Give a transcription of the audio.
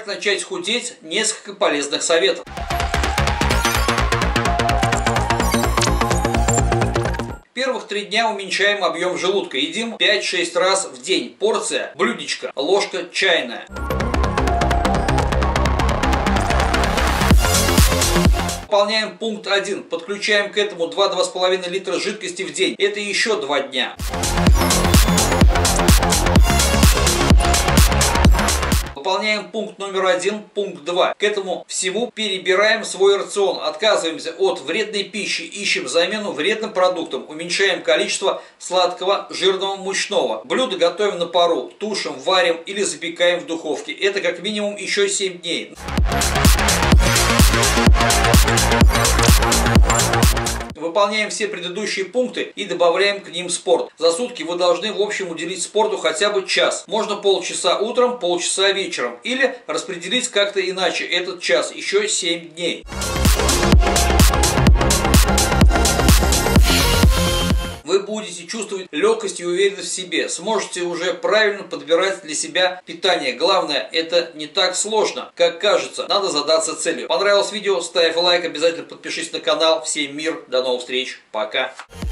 Как начать худеть? Несколько полезных советов. Первых 3 дня уменьшаем объем желудка. Едим 5-6 раз в день. Порция, блюдечко, ложка чайная. Выполняем пункт 1. Подключаем к этому 2-2,5 литра жидкости в день. Это еще 2 дня. Выполняем пункт номер 1, пункт 2. К этому всему перебираем свой рацион. Отказываемся от вредной пищи, ищем замену вредным продуктам. Уменьшаем количество сладкого, жирного, мучного. Блюда готовим на пару, тушим, варим или запекаем в духовке. Это как минимум еще 7 дней. Выполняем все предыдущие пункты и добавляем к ним спорт. За сутки вы должны в общем уделить спорту хотя бы час. Можно полчаса утром, полчаса вечером. Или распределить как-то иначе этот час, еще 7 дней. Вы будете чувствовать легкость и уверенность в себе. Сможете уже правильно подбирать для себя питание. Главное, это не так сложно, как кажется. Надо задаться целью. Понравилось видео? Ставь лайк, обязательно подпишись на канал. Всем мир, до новых встреч, пока.